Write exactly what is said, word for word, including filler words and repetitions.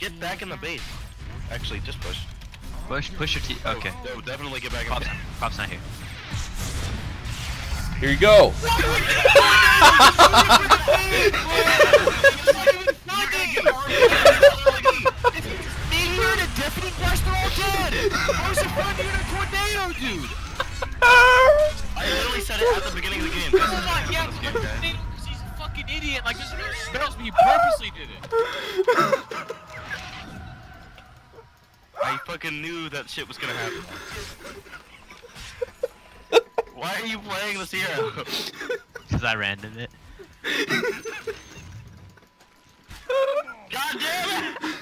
Get back in the base. Actually, just push. Push, push your T. Okay. No, definitely get back in Pop's, the base. Pop's not here. Here you go. I literally said it at the beginning of the game. Yeah, because he's a fucking idiot. Like, this smells me. He purposely did it. I fucking knew that shit was gonna happen. Why are you playing this hero? Because I random it. God damn it!